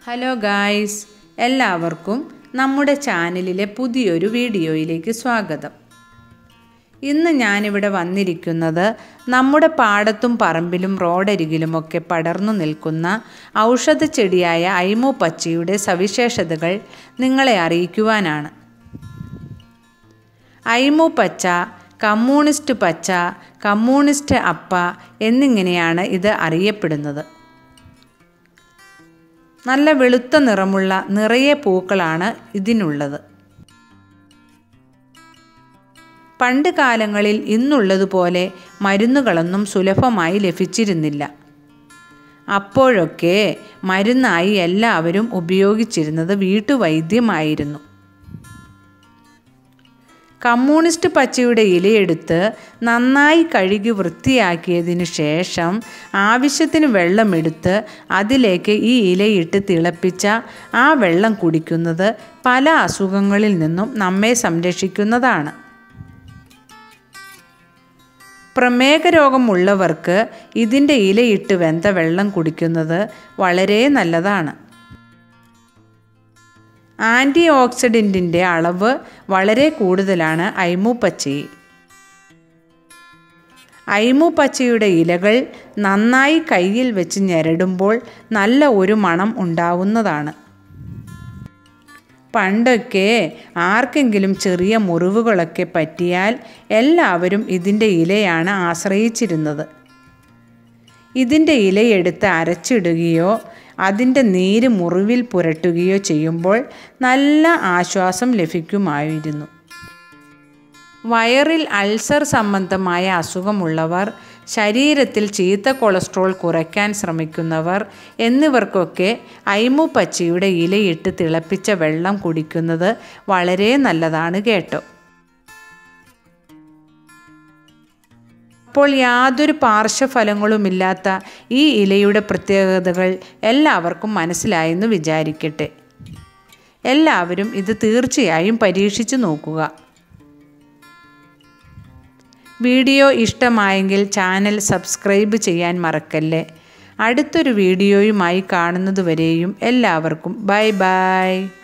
Hello guys, എല്ലാവർക്കും നമ്മുടെ ചാനലിലെ പുതിയൊരു വീഡിയോയിലേക്ക് സ്വാഗതം. ഇന്ന് ഞാനിവിടെ വന്നിരിക്കുന്നത് നമ്മുടെ പാടത്തും പറമ്പിലും റോഡരികിലുമൊക്കെ പടർന്നു നിൽക്കുന്ന ഔഷധ ചെടിയായ ഐമു പച്ചയുടെ സവിശേഷതകൾ നിങ്ങളെ അറിയിക്കുവാനാണ്. ഐമു പച്ച, കമ്മ്യൂണിസ്റ്റ് പച്ച, കമ്മ്യൂണിസ്റ്റ് അപ്പ എന്നിങ്ങനെയാണ് ഇത് അറിയപ്പെടുന്നത്. നല്ല വെളുത്ത നിറമുള്ള നിറയെ പൂക്കളാണ് ഇതിനുള്ളത്. പണ്ട് കാലങ്ങളിൽ ഇന്നുള്ളതുപോലെ മരുന്നുകളൊന്നും സുലഭമായി ലഭിച്ചിരുന്നില്ല. അപ്പോഴൊക്കെ മരുന്നായി എല്ലാവരും ഉപയോഗിച്ചിരുന്നത് വീട്ടുവൈദ്യമായിരുന്നു. കമ്മ്യൂണിസ്റ്റ് പച്ചയുടെ ഇലയെടുത്ത് നന്നായി കഴുകി വൃത്തിയാക്കിയതിനു ശേഷം ആവശ്യത്തിന് വെള്ളമെടുത്ത് അതിലേക്ക് ഈ ഇലയിട്ട് തിളപ്പിച്ച ആ വെള്ളം കുടിക്കുന്നത് പല അസുഖങ്ങളിൽ നിന്നും നമ്മെ സംരക്ഷിക്കുന്നതാണ്. പ്രമേഹ രോഗമുള്ളവർക്ക് ഇതിൻ്റെ ഇലയിട്ട് വെന്ത വെള്ളം കുടിക്കുന്നത് വളരെ നല്ലതാണ്. ആൻറ്റി ഓക്സിഡൻറ്റിൻ്റെ അളവ് വളരെ കൂടുതലാണ് ഐമു പച്ചയിൽ. ഐമു പച്ചയുടെ ഇലകൾ നന്നായി കയ്യിൽ വെച്ച് ഞെരടുമ്പോൾ നല്ല ഒരു മണം ഉണ്ടാവുന്നതാണ്. പണ്ടൊക്കെ ആർക്കെങ്കിലും ചെറിയ മുറിവുകളൊക്കെ പറ്റിയാൽ എല്ലാവരും ഇതിൻ്റെ ഇലയാണ് ആശ്രയിച്ചിരുന്നത്. ഇതിൻ്റെ ഇലയെടുത്ത് അരച്ചിടുകയോ അതിൻ്റെ നീര് മുറിവിൽ പുരട്ടുകയോ ചെയ്യുമ്പോൾ നല്ല ആശ്വാസം ലഭിക്കുമായിരുന്നു. വയറിൽ അൾസർ സംബന്ധമായ അസുഖമുള്ളവർ, ശരീരത്തിൽ ചീത്ത കൊളസ്ട്രോൾ കുറയ്ക്കാൻ ശ്രമിക്കുന്നവർ എന്നിവർക്കൊക്കെ ഐമു പച്ചയുടെ ഇലയിട്ട് തിളപ്പിച്ച വെള്ളം കുടിക്കുന്നത് വളരെ നല്ലതാണ് കേട്ടോ. അപ്പോൾ യാതൊരു പാർശ്വഫലങ്ങളുമില്ലാത്ത ഈ ഇലയുടെ പ്രത്യേകതകൾ എല്ലാവർക്കും മനസ്സിലായെന്ന് വിചാരിക്കട്ടെ. എല്ലാവരും ഇത് തീർച്ചയായും പരീക്ഷിച്ചു നോക്കുക. വീഡിയോ ഇഷ്ടമായെങ്കിൽ ചാനൽ സബ്സ്ക്രൈബ് ചെയ്യാൻ മറക്കല്ലേ. അടുത്തൊരു വീഡിയോയുമായി കാണുന്നതുവരെയും എല്ലാവർക്കും ബൈ ബൈ.